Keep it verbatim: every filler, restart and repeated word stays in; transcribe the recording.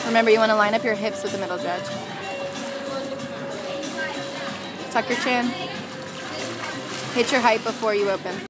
Remember, you want to line up your hips with the middle judge. Tuck your chin. Hit your height before you open.